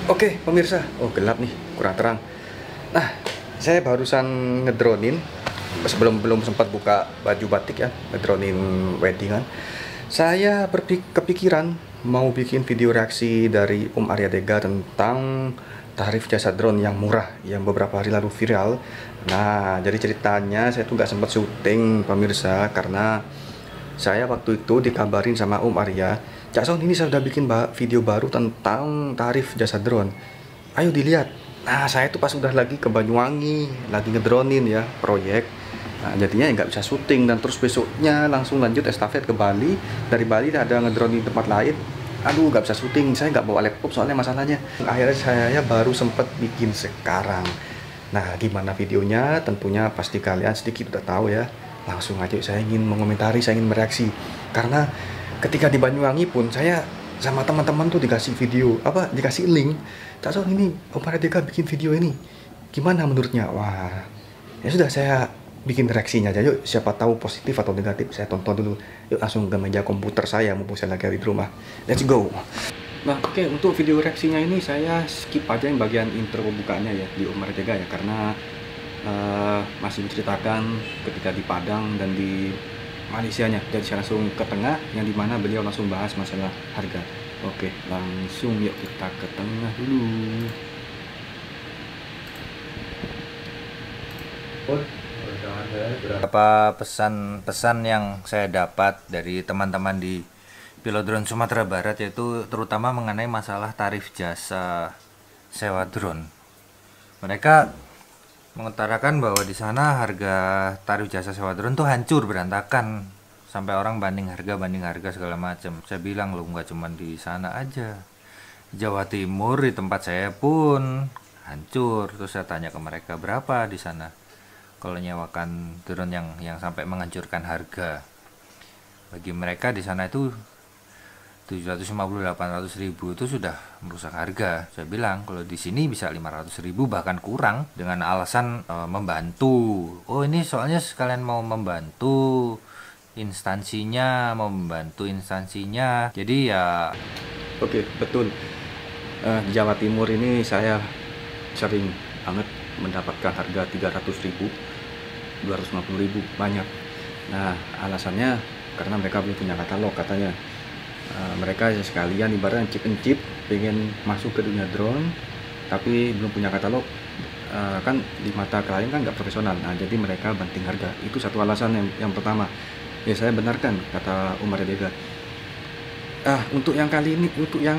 Oke, pemirsa. Oh, gelap nih, kurang terang. Nah, saya barusan ngedronin sebelum belum sempat buka baju batik ya, ngedronin weddingan. Saya kepikiran mau bikin video reaksi dari Arya Dega tentang tarif jasa drone yang murah yang beberapa hari lalu viral. Nah, jadi ceritanya saya tuh nggak sempat syuting pemirsa karena saya waktu itu dikabarin sama Arya, Cak Son, ini saya udah bikin video baru tentang tarif jasa drone. Ayo dilihat. Nah, saya tuh pas udah lagi ke Banyuwangi, lagi ngedronin ya, proyek. Nah, jadinya nggak bisa syuting dan terus besoknya langsung lanjut estafet ke Bali. Dari Bali ada ngedronin di tempat lain. Aduh, nggak bisa syuting. Saya nggak bawa laptop soalnya masalahnya. Akhirnya saya baru sempet bikin sekarang. Nah, gimana videonya? Tentunya pasti kalian sedikit udah tahu ya. Langsung aja saya ingin mengomentari, saya ingin mereaksi. Karena ketika di Banyuwangi pun saya sama teman-teman tuh dikasih video, dikasih link. Cak Son, ini Arya Dega bikin video ini. Gimana menurutnya? Wah, ya sudah saya bikin reaksinya aja. Yuk, siapa tahu positif atau negatif. Saya tonton dulu. Yuk, langsung ke meja komputer saya mumpung saya lagi di rumah. Let's go. Nah, oke, untuk video reaksinya ini saya skip aja yang bagian intro pembukaannya ya di Arya Dega ya, karena masih menceritakan ketika di Padang dan di Malaysianya. Jadi saya langsung ke tengah yang dimana beliau langsung bahas masalah harga. Oke, langsung yuk kita ke tengah dulu. Beberapa pesan-pesan yang saya dapat dari teman-teman di Pilodrone Sumatera Barat, yaitu terutama mengenai masalah tarif jasa sewa drone. Mereka mengutarakan bahwa di sana harga tarif jasa sewa drone tuh hancur berantakan, sampai orang banding harga segala macam. Saya bilang, loh, nggak cuma di sana aja, Jawa Timur di tempat saya pun hancur. Terus saya tanya ke mereka, berapa di sana kalau nyewakan drone yang sampai menghancurkan harga? Bagi mereka di sana itu 750-800 ribu itu sudah merusak harga. Saya bilang kalau di sini bisa 500 ribu bahkan kurang, dengan alasan membantu. Oh, ini soalnya sekalian mau membantu instansinya, Jadi ya. Oke, betul. Di Jawa Timur ini saya sering banget mendapatkan harga 300 ribu, 250 ribu, banyak. Nah, alasannya karena mereka belum punya katalog katanya. Mereka sekalian ibaratnya encip-encip pengen masuk ke dunia drone tapi belum punya katalog, kan di mata klien kan nggak profesional. Nah, jadi mereka banting harga. Itu satu alasan yang pertama. Ya, saya benarkan kata Arya Dega. Untuk yang kali ini, untuk yang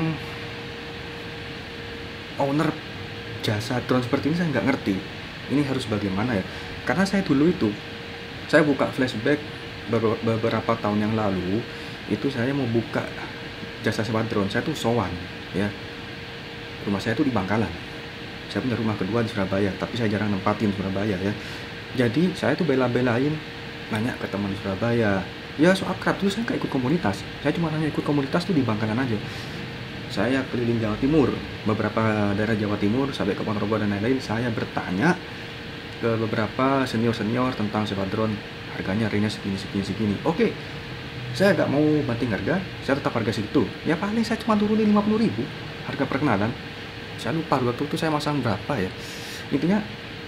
owner jasa drone seperti ini saya nggak ngerti ini harus bagaimana ya, karena saya dulu itu saya buka flashback beberapa tahun yang lalu. Itu saya mau buka jasa sewa drone, saya tuh sowan ya, rumah saya tuh di Bangkalan. Saya punya rumah kedua di Surabaya, tapi saya jarang nempatin Surabaya ya. Jadi saya tuh bela-belain nanya ke teman di Surabaya ya, so akrab. Dulu saya nggak ikut komunitas, saya cuma hanya ikut komunitas tuh di Bangkalan aja. Saya keliling Jawa Timur, beberapa daerah Jawa Timur sampai ke Ponorogo dan lain-lain. Saya bertanya ke beberapa senior-senior tentang sewa drone, harganya ringnya segini. Oke, saya nggak mau banting harga, saya tetap harga segitu. Ya paling saya cuma turunin 50 ribu harga perkenalan. Saya lupa waktu itu saya masang berapa ya. Intinya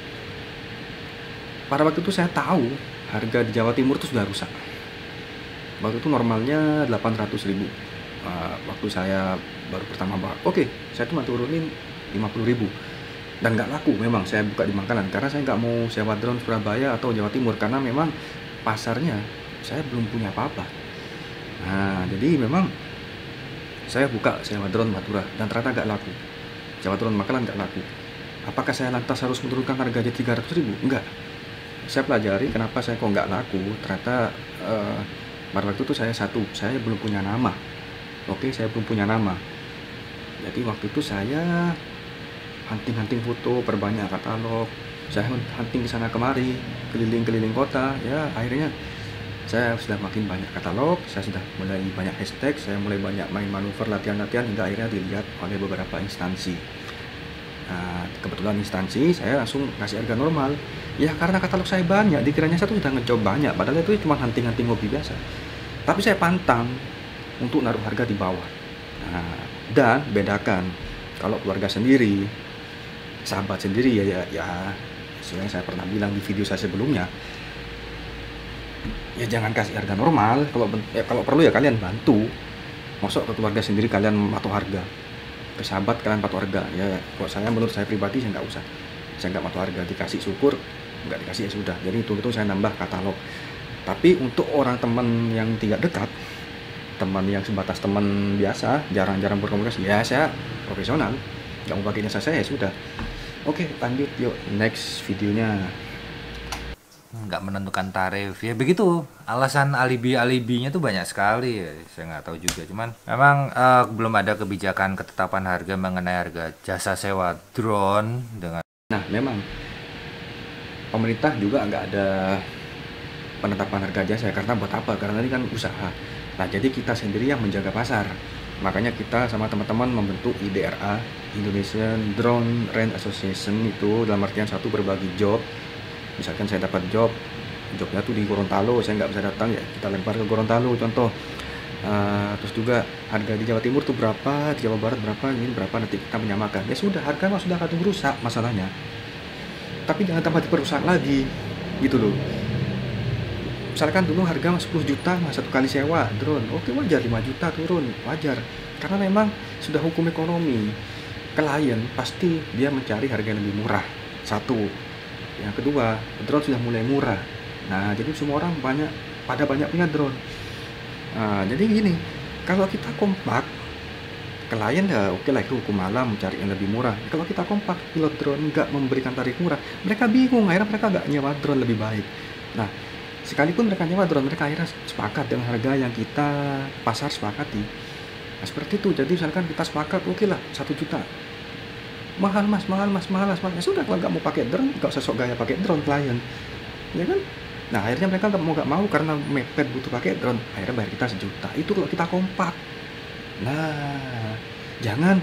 pada waktu itu saya tahu harga di Jawa Timur itu sudah rusak. Waktu itu normalnya 800 ribu. Waktu saya baru pertama oke, saya cuma turunin 50 ribu. Dan nggak laku memang saya buka di Bangkalan, karena saya nggak mau sewa drone Surabaya atau Jawa Timur, karena memang pasarnya saya belum punya apa-apa. Nah, jadi memang saya buka sewa drone Madura dan ternyata nggak laku. Sewa drone Bangkalan nggak laku. Apakah saya lantas harus menurunkan harga jadi 300 ribu? Enggak. Saya pelajari kenapa saya kok nggak laku. Ternyata pada waktu itu saya belum punya nama. Oke, saya belum punya nama. Jadi waktu itu saya hunting foto, perbanyak katalog. Saya hunting ke sana kemari, keliling kota. Ya, akhirnya saya sudah makin banyak katalog, saya sudah mulai banyak hashtag, saya mulai banyak main manuver, latihan-latihan, hingga akhirnya dilihat oleh beberapa instansi. Nah, kebetulan instansi saya langsung kasih harga normal. Ya karena katalog saya banyak, dikiranya saya tuh sudah ngecoba banyak, padahal itu cuma hunting hobi biasa. Tapi saya pantang untuk naruh harga di bawah. Nah, dan bedakan Kalau keluarga sendiri, sahabat sendiri ya sebenarnya saya pernah bilang di video saya sebelumnya, ya jangan kasih harga normal. Kalau perlu ya kalian bantu. Masuk ke keluarga sendiri kalian patuh harga, ke sahabat kalian patuh harga. Ya kalau menurut saya pribadi saya nggak usah, saya nggak patuh harga. Dikasih syukur, nggak dikasih ya sudah. Jadi itu saya nambah katalog. Tapi untuk orang teman yang tidak dekat, teman yang sebatas teman biasa, jarang-jarang berkomunikasi, ya saya profesional, nggak mau pakai jasa saya ya sudah. Oke, lanjut yuk next videonya. Nggak menentukan tarif ya begitu, alasan alibinya tuh banyak sekali ya, saya nggak tahu juga, cuman memang belum ada kebijakan ketetapan harga mengenai harga jasa sewa drone dengan memang pemerintah juga nggak ada penetapan harga jasa, karena buat apa, karena ini kan usaha. Nah jadi kita sendiri yang menjaga pasar, makanya kita sama teman-teman membentuk IDRA, Indonesian Drone Range Association. Itu dalam artian satu, berbagi job. Misalkan saya dapat jobnya tuh di Gorontalo, saya nggak bisa datang, ya kita lempar ke Gorontalo contoh. Terus juga harga di Jawa Timur tuh berapa, di Jawa Barat berapa, ini berapa, nanti kita menyamakan. Ya sudah, harga mah sudah kadung rusak masalahnya, tapi jangan tambah diperusak lagi gitu loh. Misalkan dulu harga 10 juta mas satu kali sewa drone, oke wajar, 5 juta turun, wajar, karena memang sudah hukum ekonomi. Klien pasti dia mencari harga yang lebih murah, satu. Yang kedua, drone sudah mulai murah. Nah, jadi semua orang pada banyak punya drone. Nah, jadi gini, kalau kita kompak, klien ya oke lah, itu hukum alam mencari yang lebih murah. Kalau kita kompak, pilot drone nggak memberikan tarif murah, mereka bingung, akhirnya mereka nggak nyewa drone lebih baik. Nah, sekalipun mereka nyewa drone, mereka akhirnya sepakat dengan harga yang kita pasar sepakati. Nah, seperti itu. Jadi misalkan kita sepakat, oke lah 1 juta. Mahal mas. Ya sudah, kalau nggak mau pakai drone, nggak usah sok gaya pakai drone klien, ya kan? Nah akhirnya mereka nggak mau karena mepet butuh pakai drone, akhirnya bayar kita 1 juta. Itu kalau kita kompak. Nah jangan,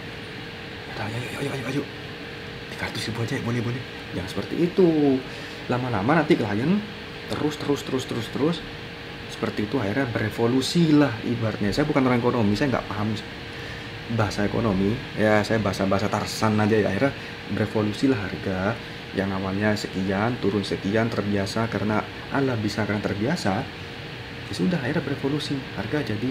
ayo di kartu ribu aja, boleh, jangan seperti itu. Lama-lama nanti klien terus seperti itu, akhirnya berevolusi lah ibaratnya. Saya bukan orang ekonomi, saya nggak paham bahasa ekonomi ya, saya bahasa Tarsan aja ya. Akhirnya berevolusi lah harga yang awalnya sekian turun sekian, terbiasa karena bisa karena terbiasa, ya sudah akhirnya berevolusi, harga jadi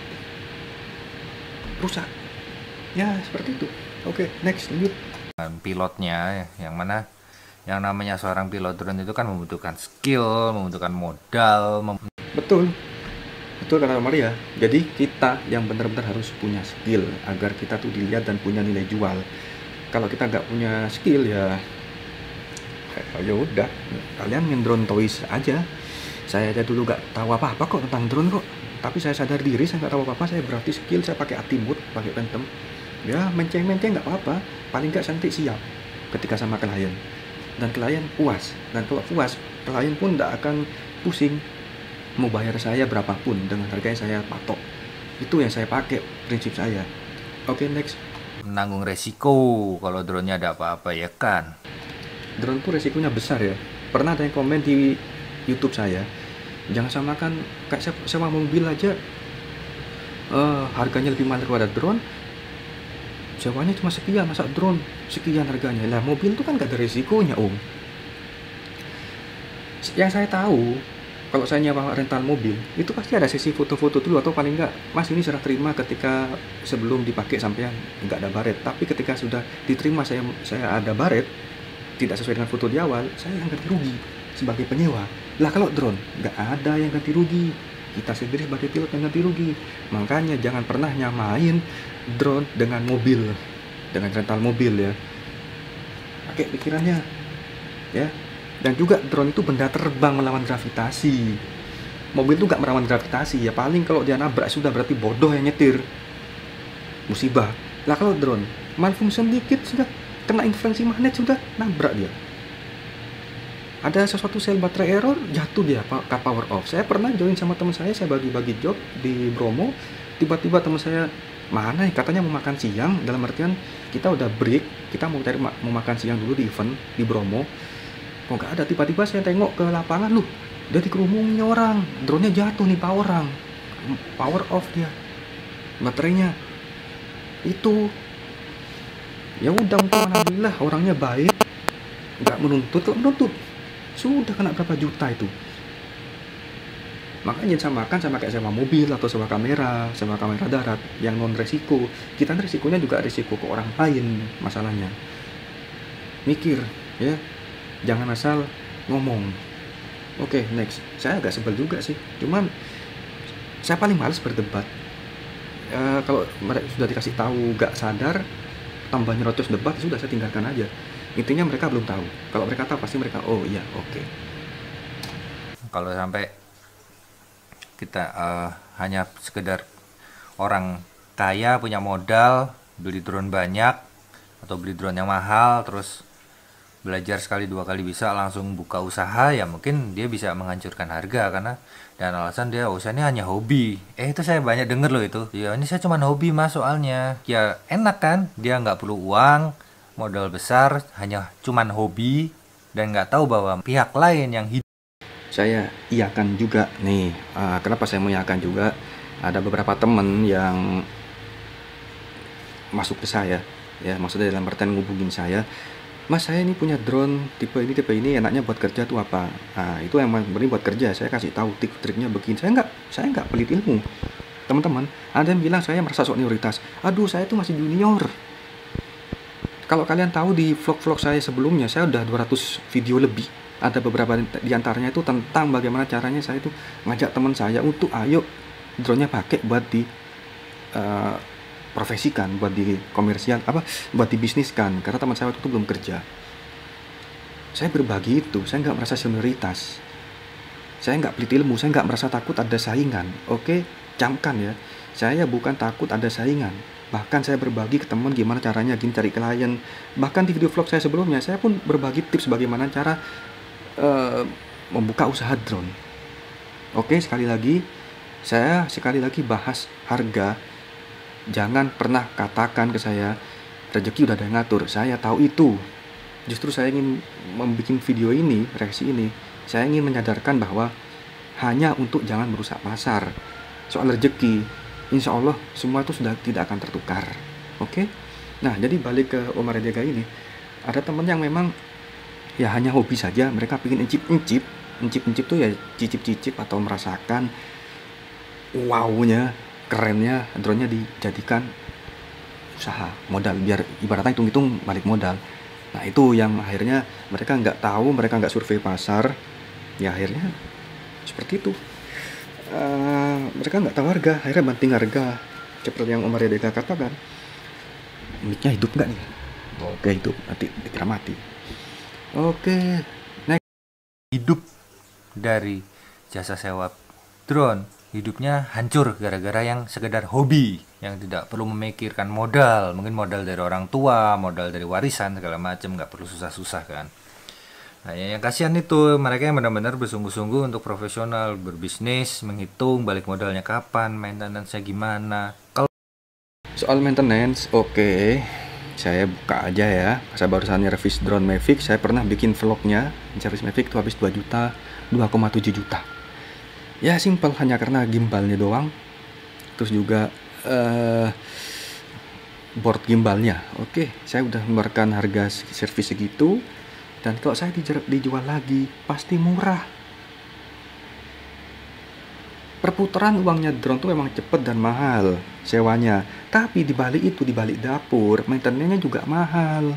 rusak ya, seperti itu. Oke, next lanjut. Pilotnya, yang mana yang namanya seorang pilot drone itu kan membutuhkan skill, membutuhkan modal, betul kata Maria. Jadi kita yang benar-benar harus punya skill agar kita tuh dilihat dan punya nilai jual. Kalau kita nggak punya skill ya udah, kalian main drone toys aja. Saya aja dulu nggak tahu apa-apa kok tentang drone kok, tapi saya sadar diri saya nggak tahu apa-apa. Saya berarti skill, saya pakai atimut, pakai Phantom, ya menceng-menceng nggak apa-apa, paling nggak nanti siap ketika sama klien, dan klien puas. Dan kalau puas, klien pun nggak akan pusing mau bayar saya berapapun, dengan harga yang saya patok. Itu yang saya pakai, prinsip saya. Oke, next. Menanggung resiko kalau drone-nya ada apa-apa ya kan. Drone tuh resikonya besar ya. Pernah ada yang komen di YouTube saya, jangan samakan kayak sewa mobil aja, harganya lebih mahal daripada drone. Sewanya cuma sekian, masa drone sekian harganya? Lah mobil tuh kan gak ada resikonya om. Yang saya tahu, kalau saya nyewa rental mobil, itu pasti ada sesi foto-foto dulu, atau paling enggak, mas ini serah terima ketika sebelum dipakai sampai nggak ada baret. Tapi ketika sudah diterima saya ada baret, tidak sesuai dengan foto di awal, saya yang ganti rugi sebagai penyewa. Lah kalau drone, nggak ada yang ganti rugi, kita sendiri sebagai pilot yang ganti rugi. Makanya jangan pernah nyamain drone dengan mobil, dengan rental mobil ya. Pakai pikirannya ya. Dan juga drone itu benda terbang melawan gravitasi. Mobil itu nggak melawan gravitasi ya, paling kalau dia nabrak sudah berarti bodoh yang nyetir, musibah. Lah kalau drone malfunction dikit sudah kena interferensi magnet, sudah nabrak dia. Ada sesuatu sel baterai error, jatuh dia ke power off. Saya pernah join sama teman saya bagi-bagi job di Bromo, tiba-tiba teman saya mana katanya mau makan siang, dalam artian kita udah break, kita mau makan siang dulu di event di Bromo. Kok nggak ada, tiba-tiba saya tengok ke lapangan, loh udah dikerumunin orang, drone-nya jatuh nih, power off dia, baterainya itu. Ya udah, untung alhamdulillah orangnya baik, nggak menuntut. Kalau menuntut sudah kena berapa juta itu. Makanya samakan sama kayak sewa mobil atau sewa kamera darat yang non resiko. Kita resikonya juga resiko ke orang lain masalahnya. Mikir ya, jangan asal ngomong. Oke, next. Saya agak sebel juga sih. Cuman saya paling males berdebat. Kalau mereka sudah dikasih tahu gak sadar, tambah nyerocos debat, sudah saya tinggalkan aja. Intinya mereka belum tahu. Kalau mereka tahu pasti mereka, oh iya, oke. Kalau sampai kita hanya sekedar orang kaya punya modal beli drone banyak atau beli drone yang mahal, terus belajar sekali dua kali bisa langsung buka usaha, ya mungkin dia bisa menghancurkan harga karena dengan alasan dia usahanya hanya hobi. Itu saya banyak denger loh itu. Ya ini saya cuma hobi mas soalnya. Ya enak kan, dia nggak perlu uang, modal besar, hanya cuman hobi dan nggak tahu bahwa pihak lain yang hidup. Saya iakan juga nih. Kenapa saya mengiyakan juga? Ada beberapa temen yang masuk ke saya, ya maksudnya dalam artian ngubungin saya. Mas, saya ini punya drone tipe ini enaknya buat kerja tuh apa? Nah, itu emang bener buat kerja. Saya kasih tahu trik-triknya begini. Saya nggak pelit ilmu. Teman-teman, ada yang bilang saya merasa sok senioritas. Aduh, saya tuh masih junior. Kalau kalian tahu di vlog-vlog saya sebelumnya, saya udah 200 video lebih. Ada beberapa diantaranya itu tentang bagaimana caranya saya itu ngajak teman saya untuk ayo drone-nya pakai buat di profesikan, buat di komersial, buat dibisniskan, karena teman saya waktu itu belum kerja. Saya berbagi itu, saya nggak merasa senioritas, saya nggak pelit ilmu, saya nggak merasa takut ada saingan. Oke, camkan ya, saya bukan takut ada saingan, bahkan saya berbagi ke teman gimana caranya gini cari klien. Bahkan di video vlog saya sebelumnya, saya pun berbagi tips bagaimana cara membuka usaha drone. Oke, sekali lagi bahas harga. Jangan pernah katakan ke saya rezeki udah ada yang ngatur. Saya tahu itu. Justru saya ingin membuat video ini, reaksi ini, saya ingin menyadarkan bahwa hanya untuk jangan merusak pasar. Soal rezeki, insya Allah semua itu sudah tidak akan tertukar. Oke? Nah, jadi balik ke Omar Edega ini, ada teman yang memang ya hanya hobi saja, mereka pengen incip tuh ya cicip-cicip atau merasakan wownya, kerennya drone-nya dijadikan usaha modal, biar ibaratnya hitung-hitung balik modal. Nah itu yang akhirnya mereka nggak tahu, mereka nggak survei pasar, ya akhirnya seperti itu. Mereka nggak tahu harga, akhirnya banting harga seperti yang Omar Edega katakan. Mic-nya hidup nggak nih? Oke, hidup, nanti dikira mati. Oke, next. Hidup dari jasa sewa drone, hidupnya hancur gara-gara yang sekedar hobi, yang tidak perlu memikirkan modal, mungkin modal dari orang tua, modal dari warisan segala macam, nggak perlu susah-susah kan. Nah yang kasihan itu mereka yang benar-benar bersungguh-sungguh untuk profesional berbisnis, menghitung balik modalnya kapan, maintenance-nya gimana. Kalau soal maintenance, oke, saya buka aja ya. Saya barusan servis drone Mavic, saya pernah bikin vlognya. Servis Mavic itu habis 2 juta, 2,7 juta. Ya simpel, hanya karena gimbalnya doang. Terus juga board gimbalnya. Oke, saya udah mengeluarkan harga servis segitu. Dan kalau saya dijual lagi, pasti murah. Perputaran uangnya drone tuh memang cepet dan mahal sewanya. Tapi dibalik itu, dibalik dapur, maintenance-nya juga mahal.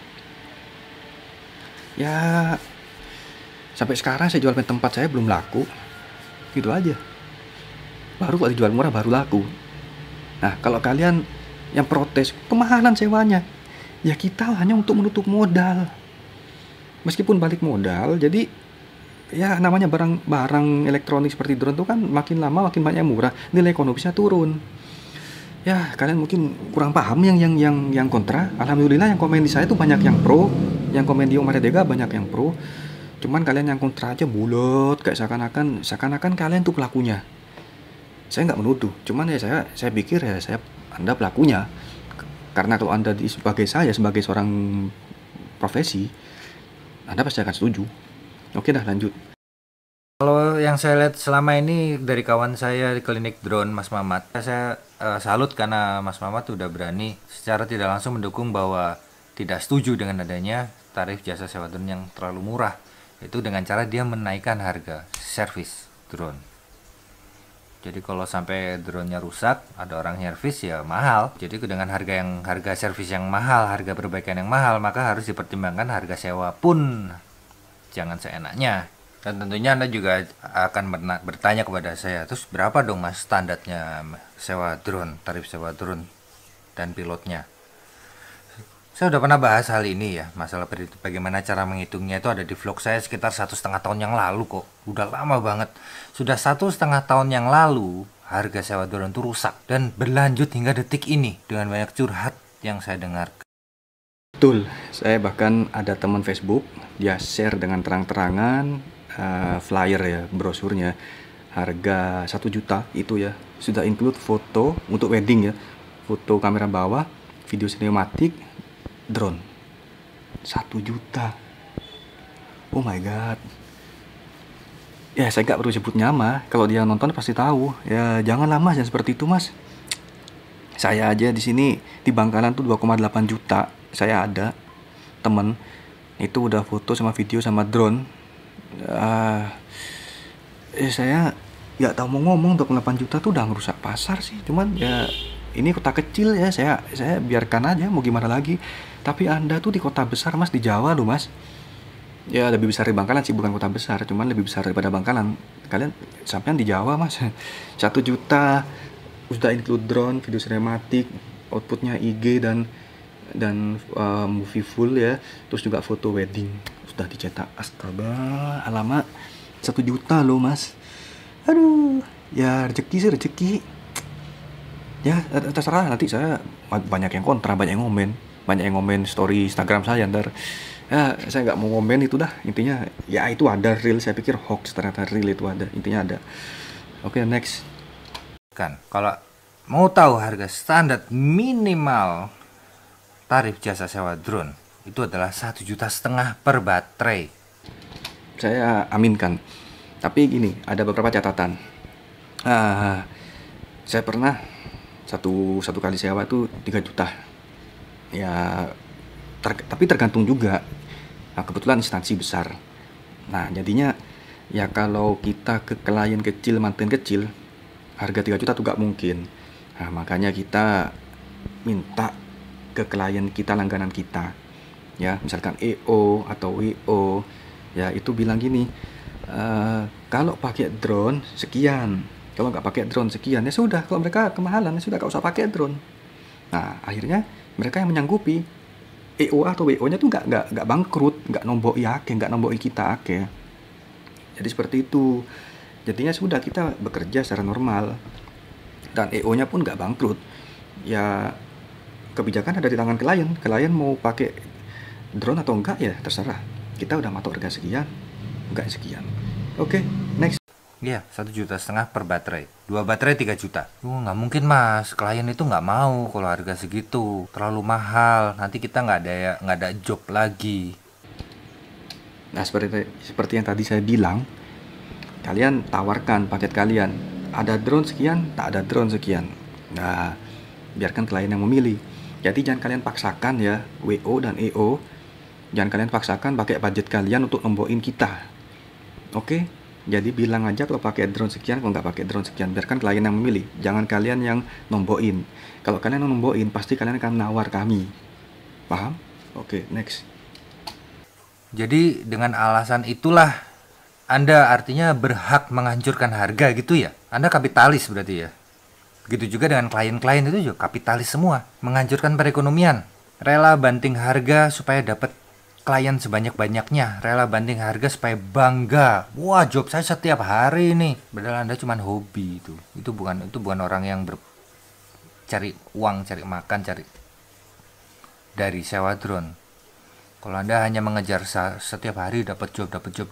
Ya, sampai sekarang saya jual tempat saya belum laku. Gitu aja. Baru kalau dijual murah baru laku. Nah, kalau kalian yang protes kemahalan sewanya, ya kita hanya untuk menutup modal. Meskipun balik modal, jadi ya namanya barang elektronik seperti drone itu kan makin lama makin banyak yang murah, nilai ekonomisnya turun. Ya, kalian mungkin kurang paham yang kontra. Alhamdulillah yang komen di saya itu banyak yang pro, yang komen di Omar Edega banyak yang pro. Cuman kalian yang kontra aja bulat, kayak seakan-akan kalian tuh pelakunya. Saya nggak menuduh, cuman ya saya pikir ya Anda pelakunya. Karena kalau Anda sebagai seorang profesi, Anda pasti akan setuju. Oke dah, lanjut. Kalau yang saya lihat selama ini dari kawan saya di klinik drone Mas Mamat, saya salut karena Mas Mamat udah berani secara tidak langsung mendukung bahwa tidak setuju dengan adanya tarif jasa sewa drone yang terlalu murah. Itu dengan cara dia menaikkan harga servis drone. Jadi kalau sampai drone-nya rusak, ada orang servis ya mahal. Jadi dengan harga servis yang mahal, harga perbaikan yang mahal, maka harus dipertimbangkan harga sewa pun jangan seenaknya. Dan tentunya Anda juga akan bertanya kepada saya, terus berapa dong Mas standarnya sewa drone, tarif sewa drone dan pilotnya? Saya udah pernah bahas hal ini ya, masalah bagaimana cara menghitungnya itu ada di vlog saya sekitar 1,5 tahun yang lalu kok. Udah lama banget. Sudah 1,5 tahun yang lalu harga sewa drone itu rusak dan berlanjut hingga detik ini dengan banyak curhat yang saya dengar. Betul, saya bahkan ada teman Facebook, dia share dengan terang-terangan flyer ya, brosurnya, harga 1 juta itu ya, sudah include foto untuk wedding ya, foto kamera bawah, video sinematik, drone 1 juta. Oh my god. Ya saya nggak perlu sebut nama, kalau dia nonton pasti tahu. Ya janganlah mas, jangan seperti itu mas. Saya aja di sini di Bangkalan tuh 2,8 juta. Saya ada temen itu udah foto sama video sama drone. Saya nggak tahu mau ngomong, 28 juta tuh udah ngerusak pasar sih. Cuman ya ini kota kecil ya, saya biarkan aja, mau gimana lagi. Tapi Anda tuh di kota besar mas, di Jawa loh mas. Ya lebih besar dari Bangkalan sih, bukan kota besar, cuman lebih besar daripada Bangkalan. Kalian sampean di Jawa mas. 1 juta sudah include drone, video sinematik, outputnya IG dan movie full ya. Terus juga foto wedding sudah dicetak. Astaga, alamak 1 juta loh mas. Aduh, ya rezeki sih rezeki. Ya terserah, nanti saya banyak yang kontra, banyak yang ngomen story Instagram saya ntar. Ya saya nggak mau ngomen itu dah, intinya ya itu ada real. Saya pikir hoax, ternyata real itu ada, intinya ada. Oke, next. Kan kalau mau tahu harga standar minimal tarif jasa sewa drone itu adalah 1,5 juta per baterai. Saya aminkan, tapi gini, ada beberapa catatan. Saya pernah satu kali sewa itu 3 juta ya, tapi tergantung juga. Nah, kebetulan instansi besar, nah jadinya ya kalau kita ke klien kecil, manten kecil, harga 3 juta tuh gak mungkin. Nah, makanya kita minta ke klien kita, langganan kita ya, misalkan EO atau WO ya, itu bilang gini, kalau pakai drone sekian, kalau nggak pakai drone sekian. Ya sudah, kalau mereka kemahalan ya sudah, nggak usah pakai drone. Nah akhirnya mereka yang menyanggupi, EO atau WO nya tuh nggak bangkrut, nggak nomboi ake, nggak nomboi kita ake. Jadi seperti itu. Jadinya sudah, kita bekerja secara normal dan EO nya pun nggak bangkrut. Ya kebijakan ada di tangan klien. Klien mau pakai drone atau enggak ya terserah. Kita udah matok harga sekian, enggak sekian. Oke, next. Iya, 1,5 juta per baterai. 2 baterai 3 juta. Nggak mungkin mas, klien itu nggak mau kalau harga segitu, terlalu mahal. Nanti kita nggak ada job lagi. Nah seperti yang tadi saya bilang, kalian tawarkan paket kalian, ada drone sekian, tak ada drone sekian. Nah biarkan klien yang memilih. Jadi jangan kalian paksakan ya, WO dan EO. Jangan kalian paksakan pakai budget kalian untuk nombokin kita. Oke? Jadi bilang aja kalau pakai drone sekian, kalau nggak pakai drone sekian. Biarkan klien yang memilih. Jangan kalian yang nombokin. Kalau kalian yang nombokin, pasti kalian akan nawar kami. Paham? Oke, next. Jadi dengan alasan itulah Anda artinya berhak menghancurkan harga gitu ya? Anda kapitalis berarti ya? Begitu juga dengan klien-klien itu juga kapitalis semua. Menghancurkan perekonomian. Rela banting harga supaya dapat klien sebanyak-banyaknya, rela banting harga supaya bangga. Wah, job saya setiap hari nih. Padahal Anda cuma hobi itu. Itu bukan orang yang cari uang, cari makan, cari dari sewa drone. Kalau Anda hanya mengejar setiap hari dapat job,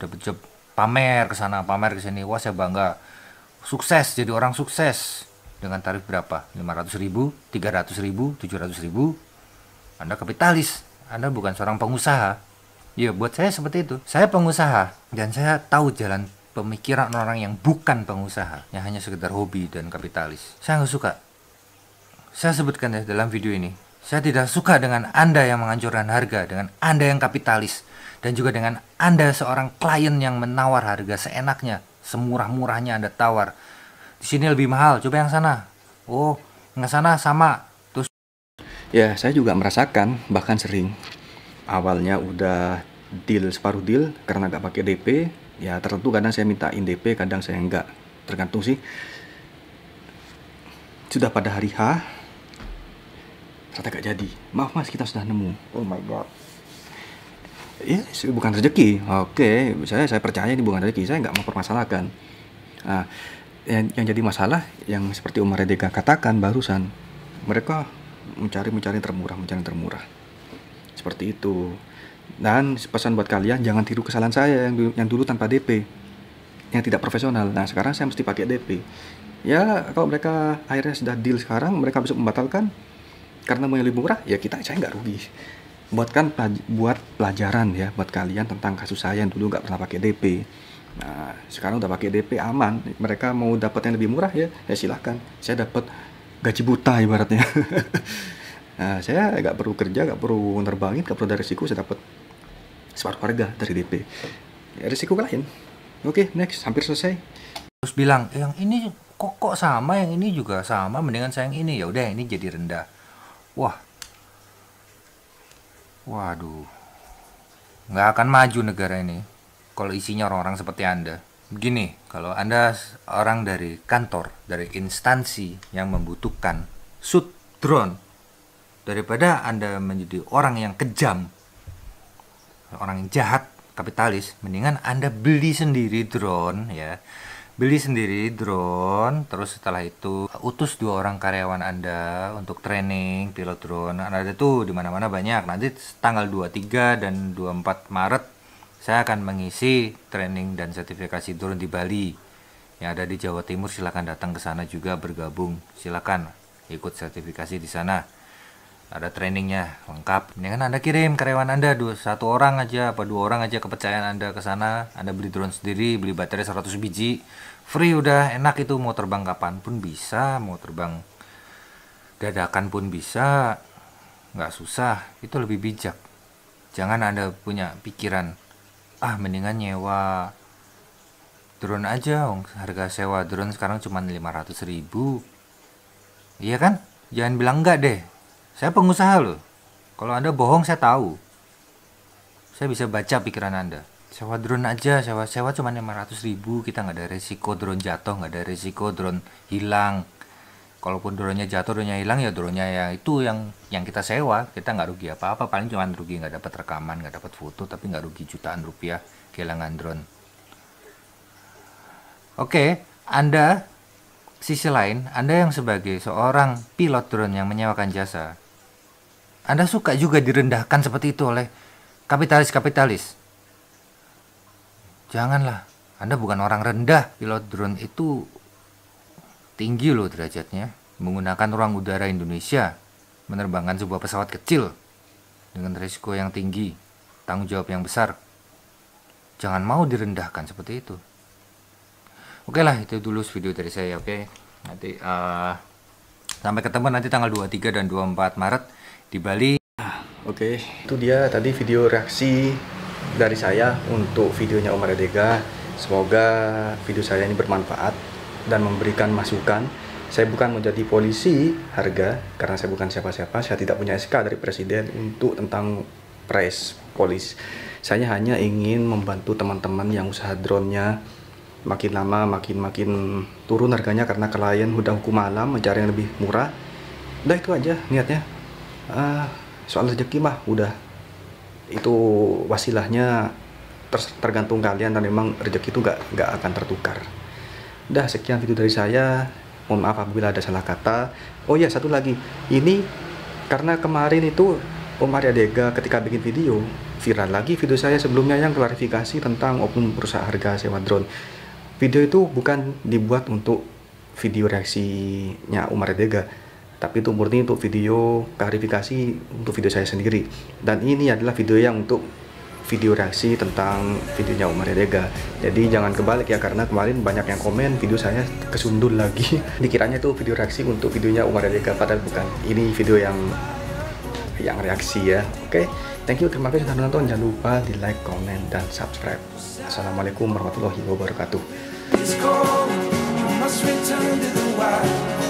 pamer ke sana, pamer ke sini. Wah, saya bangga. Sukses, jadi orang sukses. Dengan tarif berapa? 500.000, 300.000, 700.000. Anda kapitalis. Anda bukan seorang pengusaha. Ya buat saya seperti itu. Saya pengusaha dan saya tahu jalan pemikiran orang yang bukan pengusaha, yang hanya sekedar hobi dan kapitalis. Saya nggak suka. Saya sebutkan ya dalam video ini, Saya tidak suka dengan Anda yang menghancurkan harga, dengan Anda yang kapitalis, dan juga dengan Anda seorang klien yang menawar harga seenaknya, semurah-murahnya Anda tawar. Di sini lebih mahal, coba yang sana. Oh, yang sana sama. Terus Ya, saya juga merasakan, bahkan sering. Awalnya udah deal separuh deal karena nggak pakai DP. Ya tertentu kadang saya mintain DP, kadang saya nggak. Tergantung sih. Sudah pada hari H, ternyata nggak jadi. Maaf mas, kita sudah nemu. Oh my god. Ya, bukan rezeki. Oke, saya percaya ini bukan rezeki. Saya nggak mau permasalahkan. Nah, yang jadi masalah, yang seperti Umar Edega katakan barusan, mereka mencari mencari termurah. Seperti itu. Dan pesan buat kalian, jangan tiru kesalahan saya yang dulu tanpa DP, yang tidak profesional. Nah sekarang saya mesti pakai DP. Ya kalau mereka akhirnya sudah deal sekarang, mereka bisa membatalkan karena mau yang lebih murah, ya saya nggak rugi. Buat pelajaran ya buat kalian tentang kasus saya yang dulu nggak pernah pakai DP. Nah sekarang udah pakai DP, aman. Mereka mau dapat yang lebih murah ya silahkan. Saya dapat gaji buta ibaratnya. Nah, saya nggak perlu kerja, nggak perlu nerbangin, nggak perlu ada risiko, saya dapat separuh harga dari DP. Ya, risiko lain. Oke, next, hampir selesai. terus bilang, yang ini kok sama, yang ini juga sama, mendingan saya yang ini. Ya udah, ini jadi rendah. Wah, waduh, nggak akan maju negara ini kalau isinya orang-orang seperti Anda. Begini, kalau Anda orang dari kantor, dari instansi yang membutuhkan drone, daripada Anda menjadi orang yang kejam, orang yang jahat, kapitalis, mendingan Anda beli sendiri drone ya. Beli sendiri drone, terus setelah itu utus 2 orang karyawan Anda untuk training pilot drone. Ada tuh di mana-mana banyak. Nanti tanggal 23 dan 24 Maret saya akan mengisi training dan sertifikasi drone di Bali. Yang ada di Jawa Timur silakan datang ke sana juga bergabung. Silakan ikut sertifikasi di sana. Ada trainingnya lengkap. Ini kan Anda kirim karyawan Anda 1 orang aja apa 2 orang aja kepercayaan Anda ke sana. Anda beli drone sendiri, beli baterai 100 biji. Free udah, enak itu, mau terbang kapan pun bisa, mau terbang dadakan pun bisa. Nggak susah, itu lebih bijak. Jangan Anda punya pikiran, mendingan nyewa drone aja, harga sewa drone sekarang cuma 500.000. Iya kan? Jangan bilang enggak deh. Saya pengusaha loh. Kalau Anda bohong saya tahu. Saya bisa baca pikiran Anda. Sewa drone aja, sewa cuma 500.000. Kita nggak ada resiko drone jatuh, nggak ada resiko drone hilang. Kalaupun drone-nya jatuh, drone-nya hilang, ya drone-nya ya itu yang kita sewa. Kita nggak rugi apa-apa, paling cuma rugi nggak dapat rekaman, nggak dapat foto, tapi nggak rugi jutaan rupiah kehilangan drone. Oke, Anda sisi lain, Anda yang sebagai seorang pilot drone yang menyewakan jasa, Anda suka juga direndahkan seperti itu oleh kapitalis-kapitalis. Janganlah, Anda bukan orang rendah. Pilot drone itu tinggi loh derajatnya. Menggunakan ruang udara Indonesia, menerbangkan sebuah pesawat kecil dengan risiko yang tinggi, tanggung jawab yang besar. Jangan mau direndahkan seperti itu. Oke lah, itu dulu video dari saya. Oke, nanti sampai ketemu nanti tanggal 23 dan 24 Maret di Bali. Oke, itu dia tadi video reaksi dari saya untuk videonya Umar Edega. Semoga video saya ini bermanfaat dan memberikan masukan. Saya bukan menjadi polisi harga karena saya bukan siapa-siapa. Saya tidak punya SK dari Presiden untuk tentang price polis. Saya hanya ingin membantu teman-teman yang usaha drone-nya makin lama makin turun harganya karena klien udah hukum malam mencari yang lebih murah. Udah itu aja niatnya. Soal rezeki mah udah itu wasilahnya tergantung kalian dan memang rezeki itu nggak akan tertukar. Udah sekian video dari saya. Mohon maaf apabila ada salah kata. Oh ya satu lagi, ini karena kemarin itu Umar Edega ketika bikin video viral lagi video saya sebelumnya yang klarifikasi tentang oknum perusahaan harga sewa drone. Video itu bukan dibuat untuk video reaksinya Umar Edega, tapi itu murni untuk video klarifikasi untuk video saya sendiri. Dan ini adalah video yang untuk video reaksi tentang videonya Umar Edega. Jadi jangan kebalik ya, karena kemarin banyak yang komen video saya kesundul lagi. Dikiranya itu video reaksi untuk videonya Umar Edega, padahal bukan. Ini video yang yang reaksi ya. Oke, thank you, terima kasih sudah nonton. Jangan lupa di like, comment, dan subscribe. Assalamualaikum warahmatullahi wabarakatuh. It's cold, you must return to the wild.